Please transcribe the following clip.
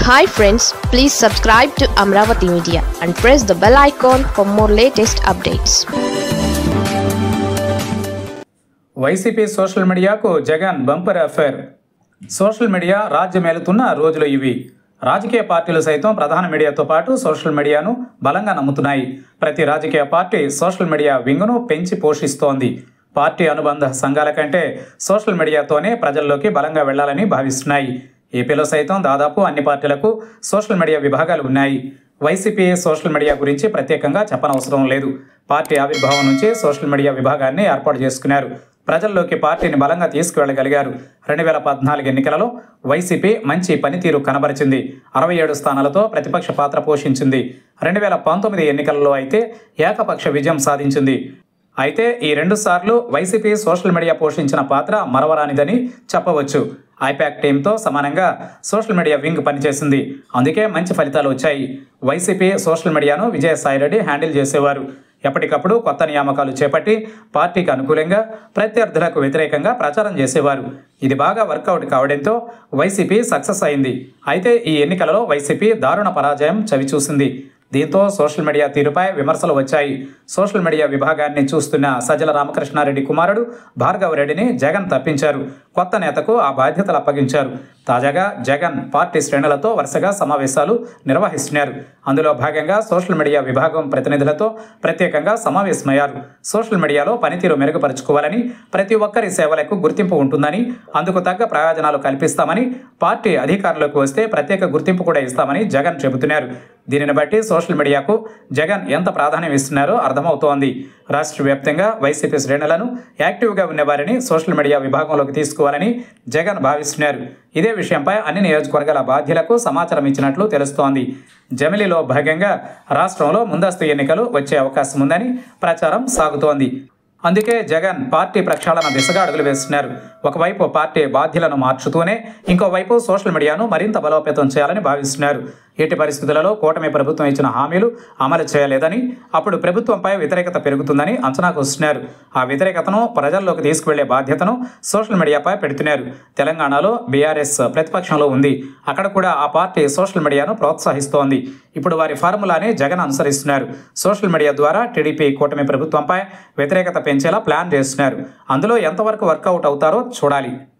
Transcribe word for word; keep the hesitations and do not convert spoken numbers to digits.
Hi friends, please subscribe to Amravati Media and press the bell icon for more latest updates. YCP social మీడియాకు Jagan bumper offer. Social media రాజ్యమేలుతున్న రోజులు ఇవి. రాజకీయ పార్టీలు సైతం ప్రధాన మీడియాతో పాటు సోషల్ మీడియాను బలంగా నమ్ముతున్నాయి. ప్రతి రాజకీయ పార్టీ సోషల్ మీడియా వింగును పెంచి పోషిస్తోంది. పార్టీ అనుబంధ సంఘాల కంటే సోషల్ మీడియాతోనే ప్రజల్లోకి బలంగా వెళ్లాలని భావిస్తున్నాయి. ఏపీలో సైతం దాదాపు అన్ని పార్టీలకు సోషల్ మీడియా విభాగాలు ఉన్నాయి. వైసీపీ సోషల్ మీడియా గురించి ప్రత్యేకంగా చెప్పనవసరం లేదు. పార్టీ ఆవిర్భావం నుంచి సోషల్ మీడియా విభాగాన్ని ఏర్పాటు చేసుకున్నారు. ప్రజల్లోకి పార్టీని బలంగా తీసుకువెళ్లగలిగారు. రెండు వేల పద్నాలుగు ఎన్నికలలో వైసీపీ మంచి పనితీరు కనబరిచింది. అరవై ఏడు స్థానాలతో ప్రతిపక్ష పాత్ర పోషించింది. రెండు వేల పంతొమ్మిది ఎన్నికలలో అయితే ఏకపక్ష విజయం సాధించింది. అయితే ఈ రెండు సార్లు వైసీపీ సోషల్ మీడియా పోషించిన పాత్ర మరవరానిదని చెప్పవచ్చు. ఐపాక్ టీంతో సమానంగా సోషల్ మీడియా వింగ్ పనిచేసింది. అందుకే మంచి ఫలితాలు వచ్చాయి. వైసీపీ సోషల్ మీడియాను విజయసాయిరెడ్డి హ్యాండిల్ చేసేవారు. ఎప్పటికప్పుడు కొత్త నియామకాలు చేపట్టి పార్టీకి అనుకూలంగా, ప్రత్యర్థులకు వ్యతిరేకంగా ప్రచారం చేసేవారు. ఇది బాగా వర్కౌట్ కావడంతో వైసీపీ సక్సెస్ అయింది. అయితే ఈ ఎన్నికలలో వైసీపీ దారుణ పరాజయం చవిచూసింది. దీంతో సోషల్ మీడియా తీరుపై విమర్శలు వచ్చాయి. సోషల్ మీడియా విభాగాన్ని చూస్తున్న సజ్జల రామకృష్ణారెడ్డి కుమారుడు భార్గవ రెడ్డిని జగన్ తప్పించారు. కొత్త నేతకు ఆ బాధ్యతలు అప్పగించారు. తాజాగా జగన్ పార్టీ శ్రేణులతో వరుసగా సమావేశాలు నిర్వహిస్తున్నారు. అందులో భాగంగా సోషల్ మీడియా విభాగం ప్రతినిధులతో ప్రత్యేకంగా సమావేశమయ్యారు. సోషల్ మీడియాలో పనితీరు మెరుగుపరుచుకోవాలని, ప్రతి ఒక్కరి సేవలకు గుర్తింపు ఉంటుందని, అందుకు తగ్గ ప్రయోజనాలు కల్పిస్తామని, పార్టీ అధికారంలోకి వస్తే ప్రత్యేక గుర్తింపు కూడా ఇస్తామని జగన్ చెబుతున్నారు. దీనిని బట్టి సోషల్ మీడియాకు జగన్ ఎంత ప్రాధాన్యం ఇస్తున్నారో అర్థమవుతోంది. రాష్ట్ర వ్యాప్తంగా వైసీపీ శ్రేణులను యాక్టివ్గా ఉన్నవారిని సోషల్ మీడియా విభాగంలోకి తీసుకోవాలని జగన్ భావిస్తున్నారు. ఇదే విషయంపై అన్ని నియోజకవర్గాల బాధ్యులకు సమాచారం ఇచ్చినట్లు తెలుస్తోంది. జమిలీలో భాగంగా రాష్ట్రంలో ముందస్తు ఎన్నికలు వచ్చే అవకాశం ఉందని ప్రచారం సాగుతోంది. అందుకే జగన్ పార్టీ ప్రక్షాళన దిశగా అడుగులు వేస్తున్నారు. ఒకవైపు పార్టీ బాధ్యులను మార్చుతూనే ఇంకోవైపు సోషల్ మీడియాను మరింత బలోపేతం చేయాలని భావిస్తున్నారు. ఎట్టి పరిస్థితులలో కూటమి ప్రభుత్వం ఇచ్చిన హామీలు అమలు చేయలేదని, అప్పుడు ప్రభుత్వంపై వ్యతిరేకత పెరుగుతుందని అంచనాకు వస్తున్నారు. ఆ వ్యతిరేకతను ప్రజల్లోకి తీసుకువెళ్లే బాధ్యతను సోషల్ మీడియాపై పెడుతున్నారు. తెలంగాణలో బీఆర్ఎస్ ప్రతిపక్షంలో ఉంది. అక్కడ కూడా ఆ పార్టీ సోషల్ మీడియాను ప్రోత్సహిస్తోంది. ఇప్పుడు వారి ఫార్ములాని జగన్ అనుసరిస్తున్నారు. సోషల్ మీడియా ద్వారా టీడీపీ కూటమి ప్రభుత్వంపై వ్యతిరేకత పెంచేలా ప్లాన్ చేస్తున్నారు. అందులో ఎంతవరకు వర్కౌట్ అవుతారో చూడాలి.